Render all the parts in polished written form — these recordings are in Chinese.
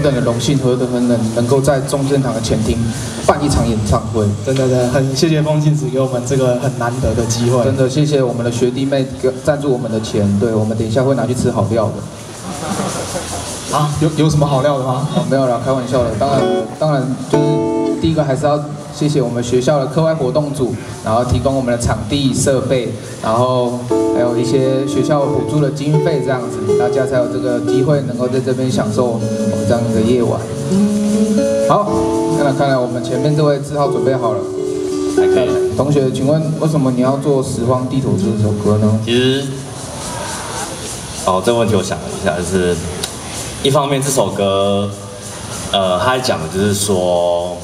等的荣幸，何等能够在中正堂的前厅办一场演唱会。 真的很谢谢风信子给我们这个很难得的机会。 真的谢谢我们的学弟妹赞助我们的钱，对我们等一下会拿去吃好料的。 啊，有什么好料的吗？ 哦，没有啦，开玩笑的。当然就是第一个还是要谢谢我们学校的课外活动组，然后提供我们的场地设备，然后还有一些学校补助的经费，这样子大家才有这个机会能够在这边享受我们这样的夜晚。好，看来我们前面这位字号准备好了， 还可以。 同学，请问为什么你要做《时光地图》这首歌呢？ 其实，这个问题我想了一下，就是一方面这首歌，他在讲的就是说，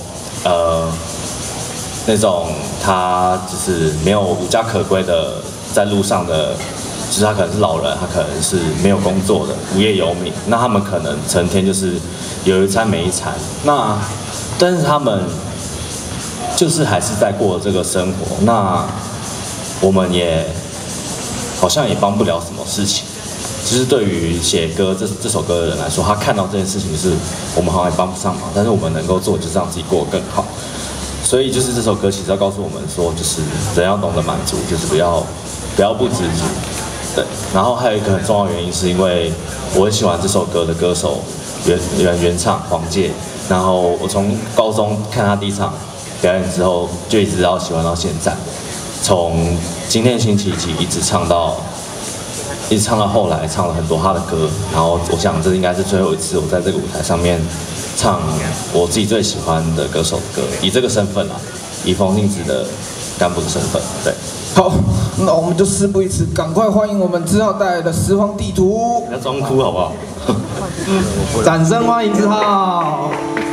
那种他就是没有无家可归的，在路上的，就是他可能是老人，他可能是没有工作的无业游民，那他们可能成天就是有一餐没一餐，但是他们就是还是在过这个生活，那我们也好像也帮不了什么事情。其实对于写歌这首歌的人来说，他看到这件事情是我们好像也帮不上忙，但是我们能够做就是让自己过得更好。所以就是这首歌其实要告诉我们说，就是人要懂得满足，就是不要不知足。对，然后还有一个很重要的原因是因为我很喜欢这首歌的歌手原唱黄玠，然后我从高中看他第一场表演之后，就一直到喜欢到现在，从今天星期几一直唱到后来，唱了很多他的歌，然后我想这应该是最后一次我在这个舞台上面唱我自己最喜欢的歌手的歌，以这个身份啊，以风信子的干部的身份，对。 好，那我们就事不宜迟，赶快欢迎我们志浩带来的《时光地图》。 不要装哭好不好？ 掌声欢迎志浩。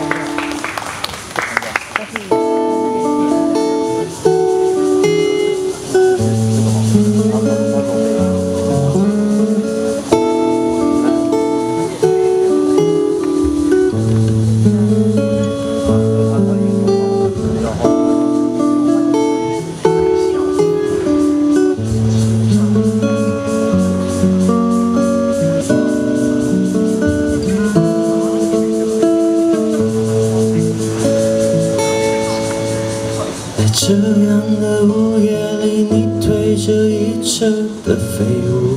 这样的午夜里，你推着一车的废物；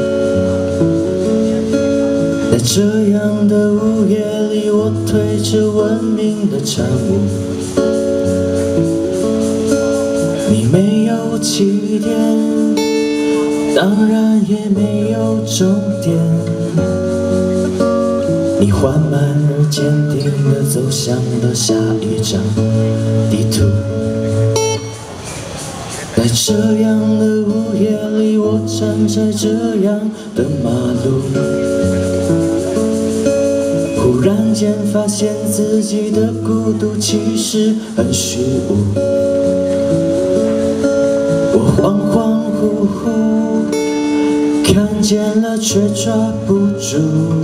在这样的午夜里，我推着文明的产物。你没有起点，当然也没有终点。你缓慢而坚定地走向了下一张地图。在这样的午夜里，我站在这样的马路，忽然间发现自己的孤独其实很虚无。我恍恍惚惚看见了，却抓不住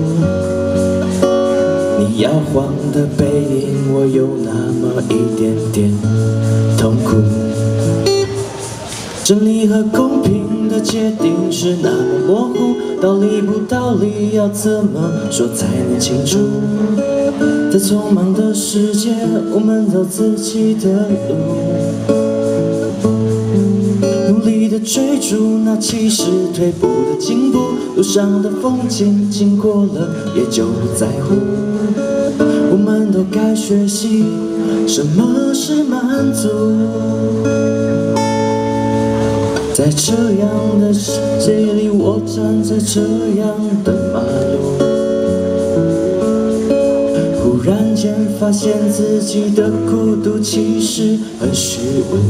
你摇晃的背影，我有那么一点点痛苦。真理和公平的界定是那么模糊，道理不道理，要怎么说才能清楚？在匆忙的世界，我们走自己的路，努力的追逐那其实退步的进步，路上的风景经过了也就不在乎。我们都该学习什么是满足。在这样的世界里，我站在这样的马路，忽然间发现自己的孤独其实很虚无。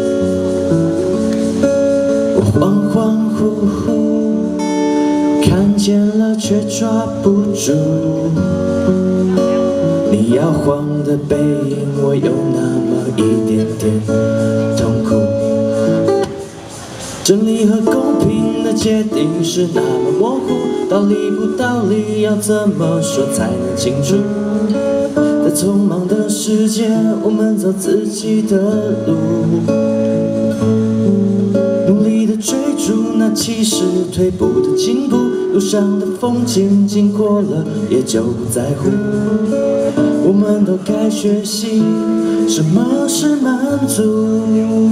我恍恍惚惚看见了，却抓不住你摇晃的背影，我有那么一点点痛苦。真理和公平的界定是那么模糊，道理不道理，要怎么说才能清楚？在匆忙的世界，我们走自己的路，努力的追逐那其实退步的进步，路上的风景经过了也就不在乎。 都该学习什么是满足。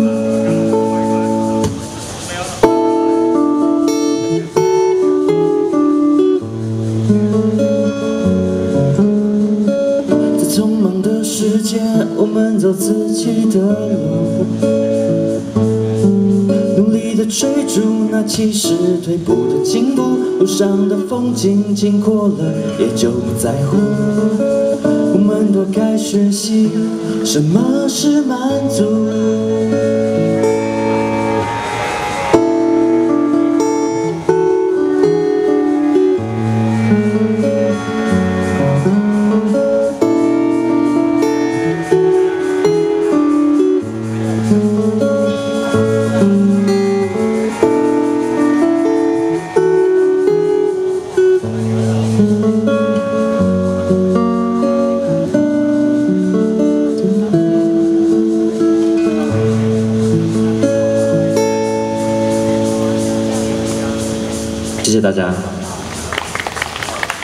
在匆忙的世界，我们走自己的路，努力的追逐那其实退步的进步，路上的风景经过了也就不在乎。我们都该学习什么是满足。谢谢大家。